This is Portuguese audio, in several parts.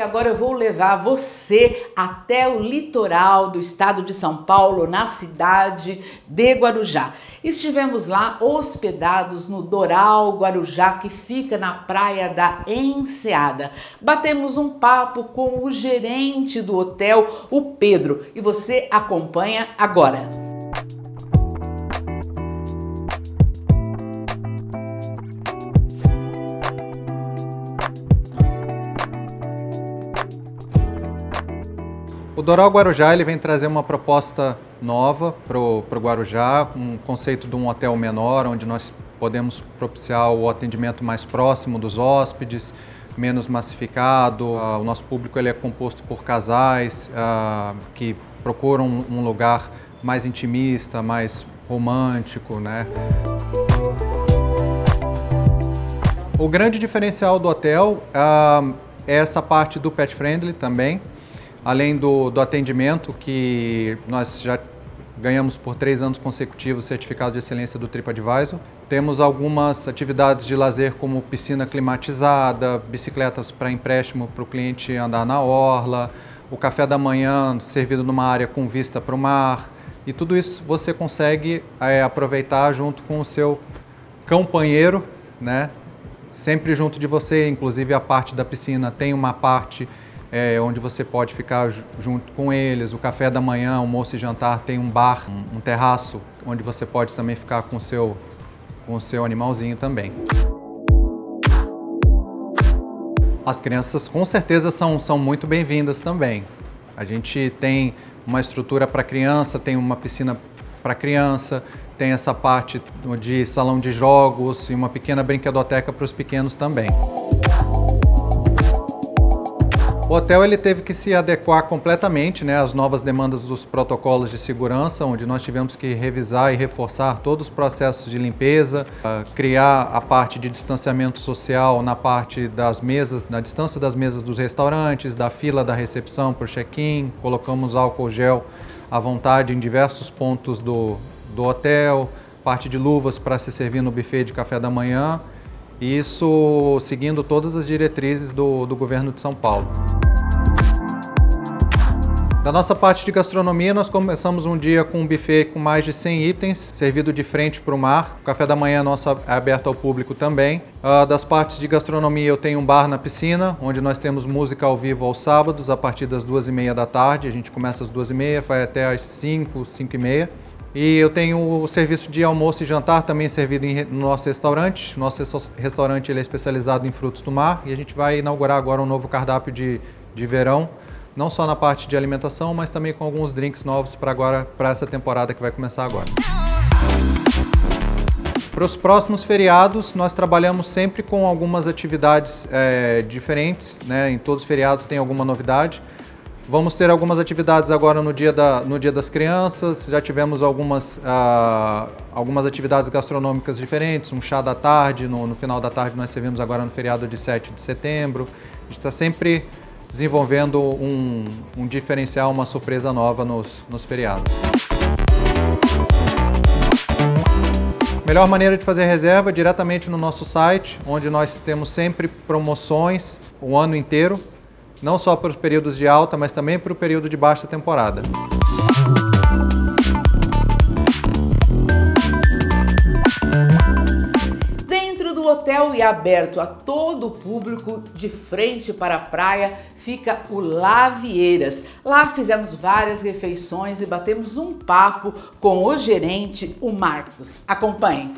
agora eu vou levar você até o litoral do estado de São Paulo, na cidade de Guarujá. Estivemos lá hospedados no Doral Guarujá, que fica na praia da Enseada. Batemos um papo com o gerente do hotel, o Pedro, e você acompanha agora. O Doral Guarujá ele vem trazer uma proposta nova para o Guarujá, um conceito de um hotel menor, onde nós podemos propiciar o atendimento mais próximo dos hóspedes, menos massificado. O nosso público ele é composto por casais que procuram um lugar mais intimista, mais romântico, né? O grande diferencial do hotel é essa parte do pet friendly também. Além do atendimento, que nós já ganhamos por 3 anos consecutivos o certificado de excelência do TripAdvisor. Temos algumas atividades de lazer como piscina climatizada, bicicletas para empréstimo para o cliente andar na orla, o café da manhã servido numa área com vista para o mar. E tudo isso você consegue aproveitar junto com o seu companheiro, né? Sempre junto de você, inclusive a parte da piscina tem uma parte onde você pode ficar junto com eles. O café da manhã, almoço e jantar tem um bar, um terraço, onde você pode também ficar com o seu animalzinho também. As crianças com certeza são muito bem-vindas também. A gente tem uma estrutura para criança, tem uma piscina para criança, tem essa parte de salão de jogos e uma pequena brinquedoteca para os pequenos também. O hotel ele teve que se adequar completamente, né, às novas demandas dos protocolos de segurança, onde nós tivemos que revisar e reforçar todos os processos de limpeza, criar a parte de distanciamento social na parte das mesas, na distância das mesas dos restaurantes, da fila da recepção para o check-in, colocamos álcool gel à vontade em diversos pontos do hotel, parte de luvas para se servir no buffet de café da manhã, e isso seguindo todas as diretrizes do governo de São Paulo. Da nossa parte de gastronomia, nós começamos um dia com um buffet com mais de 100 itens, servido de frente para o mar. O café da manhã nosso é aberto ao público também. Das partes de gastronomia, eu tenho um bar na piscina, onde nós temos música ao vivo aos sábados, a partir das 2h30 da tarde. A gente começa às 2h30, vai até às 5, 5h30. E eu tenho o serviço de almoço e jantar também servido no nosso restaurante. Nosso restaurante ele é especializado em frutos do mar e a gente vai inaugurar agora um novo cardápio de verão, não só na parte de alimentação, mas também com alguns drinks novos para essa temporada que vai começar agora. Para os próximos feriados, nós trabalhamos sempre com algumas atividades diferentes, né? Em todos os feriados tem alguma novidade. Vamos ter algumas atividades agora no dia das crianças, já tivemos algumas atividades gastronômicas diferentes, um chá da tarde, no final da tarde nós servimos agora no feriado de 7 de setembro. A gente está sempre desenvolvendo um diferencial, uma surpresa nova nos feriados. Melhor maneira de fazer reserva é diretamente no nosso site, onde nós temos sempre promoções o ano inteiro, não só para os períodos de alta, mas também para o período de baixa temporada. Dentro do hotel e aberto a todo o público, de frente para a praia, fica o Lavieiras. Lá fizemos várias refeições e batemos um papo com o gerente, o Marcos. Acompanhe.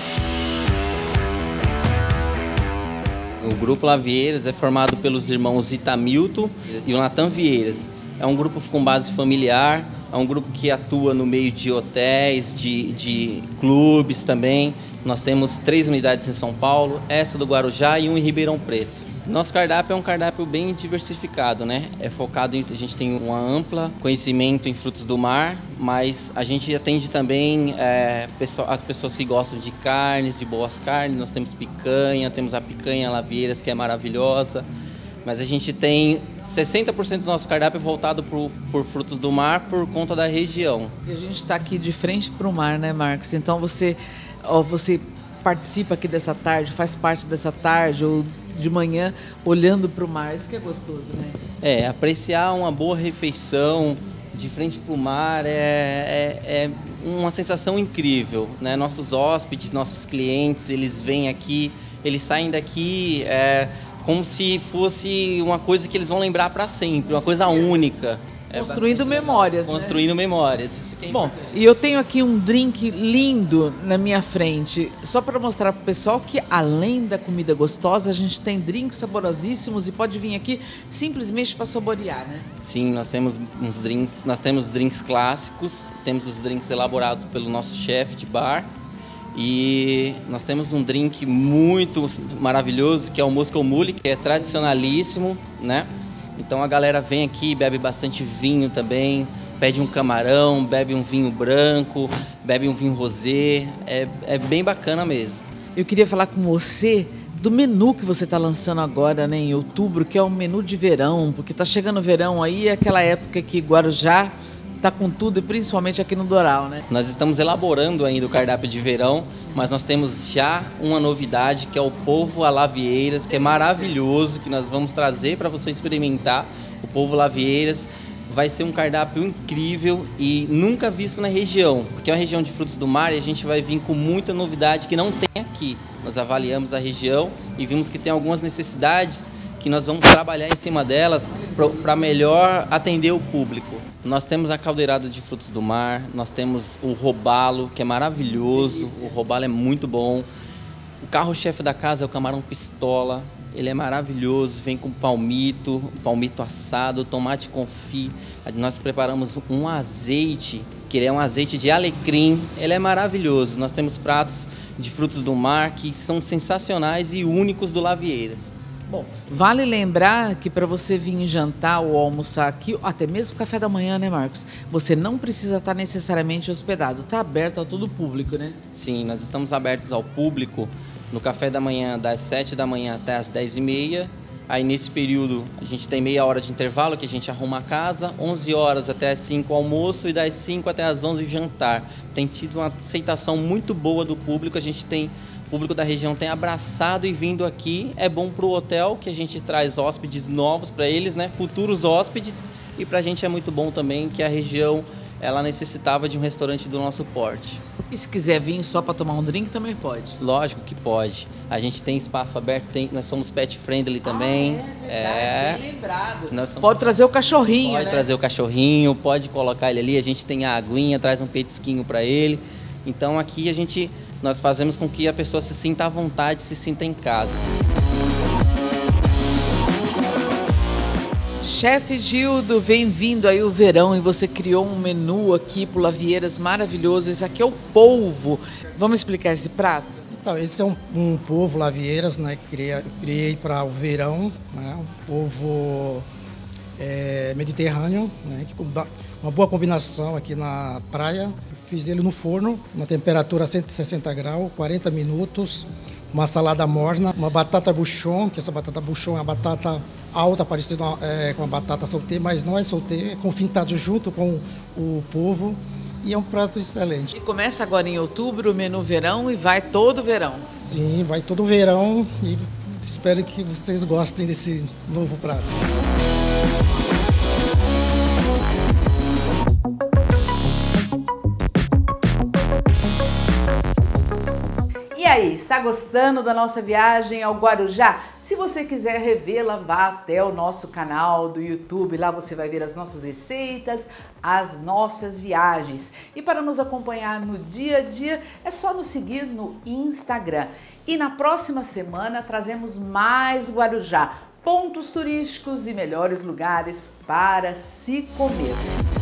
O Grupo Lavieiras é formado pelos irmãos Itamilton e o Natan Vieiras. É um grupo com base familiar, é um grupo que atua no meio de hotéis, de clubes também. Nós temos 3 unidades em São Paulo, essa do Guarujá e um em Ribeirão Preto. Nosso cardápio é um cardápio bem diversificado, né? É focado a gente tem uma ampla conhecimento em frutos do mar, mas a gente atende também as pessoas que gostam de carnes, de boas carnes. Nós temos picanha, temos a picanha Lavieiras, que é maravilhosa, mas a gente tem 60% do nosso cardápio voltado por frutos do mar por conta da região. E a gente está aqui de frente para o mar, né, Marcos? Então você participa aqui dessa tarde, faz parte dessa tarde ou de manhã olhando para o mar. Isso que é gostoso, né? Apreciar uma boa refeição de frente para o mar é uma sensação incrível, né? Nossos hóspedes, nossos clientes, eles vêm aqui, eles saem daqui como se fosse uma coisa que eles vão lembrar para sempre, uma coisa única. Construindo memórias, Construindo memórias, isso que é Bom, importante. e eu tenho aqui um drink lindo na minha frente, só para mostrar para o pessoal que além da comida gostosa, a gente tem drinks saborosíssimos e pode vir aqui simplesmente para saborear, né? Sim, nós temos drinks clássicos, temos os drinks elaborados pelo nosso chefe de bar e nós temos um drink muito maravilhoso que é o Moscow Mule, que é tradicionalíssimo, né? Então a galera vem aqui, bebe bastante vinho também, pede um camarão, bebe um vinho branco, bebe um vinho rosé, é bem bacana mesmo. Eu queria falar com você do menu que você está lançando agora, né, em outubro, que é um menu de verão, porque está chegando o verão aí, é aquela época que Guarujá está com tudo, e principalmente aqui no Doral, né? Nós estamos elaborando ainda o cardápio de verão, mas nós temos já uma novidade, que é o polvo à la Vieiras, que é maravilhoso, que nós vamos trazer para você experimentar. O polvo à la Vieiras vai ser um cardápio incrível e nunca visto na região, porque é uma região de frutos do mar e a gente vai vir com muita novidade que não tem aqui. Nós avaliamos a região e vimos que tem algumas necessidades que nós vamos trabalhar em cima delas para melhor atender o público. Nós temos a caldeirada de frutos do mar, nós temos o robalo, que é maravilhoso, o robalo é muito bom. O carro-chefe da casa é o camarão pistola, ele é maravilhoso, vem com palmito assado, tomate confit. Nós preparamos um azeite, que é um azeite de alecrim, ele é maravilhoso. Nós temos pratos de frutos do mar que são sensacionais e únicos do Lavieiras. Bom, vale lembrar que para você vir jantar ou almoçar aqui, até mesmo café da manhã, né, Marcos? Você não precisa estar necessariamente hospedado, está aberto a todo o público, né? Sim, nós estamos abertos ao público no café da manhã das 7 da manhã até as 10h30. Aí nesse período a gente tem meia hora de intervalo que a gente arruma a casa, 11 horas até as 5 o almoço e das 5 até as 11 o jantar. Tem tido uma aceitação muito boa do público, o público da região tem abraçado e vindo aqui. É bom para o hotel, que a gente traz hóspedes novos para eles, né? Futuros hóspedes. E para a gente é muito bom também que a região ela necessitava de um restaurante do nosso porte. E se quiser vir só para tomar um drink, também pode? Lógico que pode. A gente tem espaço aberto, nós somos pet friendly também. Verdade, bem lembrado. Pode trazer o cachorrinho, Pode trazer o cachorrinho, pode colocar ele ali. A gente tem a aguinha, traz um petisquinho para ele. Então aqui nós fazemos com que a pessoa se sinta à vontade, se sinta em casa. Chefe Gildo, bem-vindo aí o verão e você criou um menu aqui pro Lavieiras maravilhoso. Esse aqui é o polvo. Vamos explicar esse prato? Então, esse é um polvo Lavieiras, né? Criei para o verão, né? Um polvo mediterrâneo, né? Que dá uma boa combinação aqui na praia. Fiz ele no forno, uma temperatura 160 graus, 40 minutos, uma salada morna, uma batata buchon, que essa batata buchon é uma batata alta, parecida com a batata sauté, mas não é sauté, é confitado junto com o polvo e é um prato excelente. E começa agora em outubro o menu verão e vai todo verão? Sim, vai todo verão e espero que vocês gostem desse novo prato. E aí, está gostando da nossa viagem ao Guarujá? Se você quiser revê-la, vá até o nosso canal do YouTube. Lá você vai ver as nossas receitas, as nossas viagens. E para nos acompanhar no dia a dia, é só nos seguir no Instagram. E na próxima semana trazemos mais Guarujá, pontos turísticos e melhores lugares para se comer.